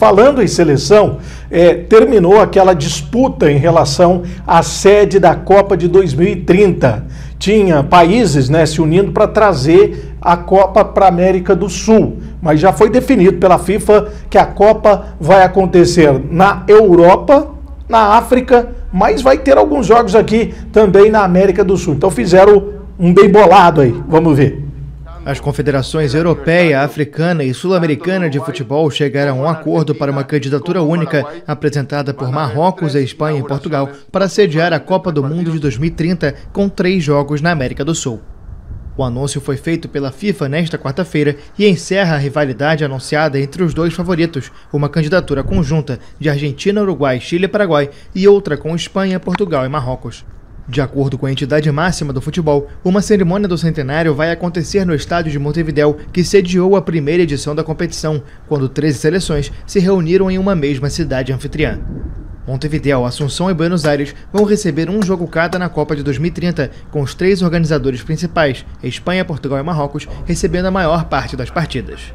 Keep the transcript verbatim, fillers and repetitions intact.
falando em seleção, é, terminou aquela disputa em relação à sede da Copa de dois mil e trinta. Tinha países, né, se unindo para trazer a Copa para a América do Sul, mas já foi definido pela FIFA que a Copa vai acontecer na Europa, na África, mas vai ter alguns jogos aqui também na América do Sul. Então fizeram um bem bolado aí, vamos ver. As confederações europeia, africana e sul-americana de futebol chegaram a um acordo para uma candidatura única apresentada por Marrocos, Espanha e Portugal para sediar a Copa do Mundo de dois mil e trinta com três jogos na América do Sul. O anúncio foi feito pela FIFA nesta quarta-feira e encerra a rivalidade anunciada entre os dois favoritos, uma candidatura conjunta de Argentina, Uruguai, Chile e Paraguai e outra com Espanha, Portugal e Marrocos. De acordo com a entidade máxima do futebol, uma cerimônia do centenário vai acontecer no estádio de Montevidéu, que sediou a primeira edição da competição, quando treze seleções se reuniram em uma mesma cidade anfitriã. Montevidéu, Assunção e Buenos Aires vão receber um jogo cada na Copa de dois mil e trinta, com os três organizadores principais, Espanha, Portugal e Marrocos, recebendo a maior parte das partidas.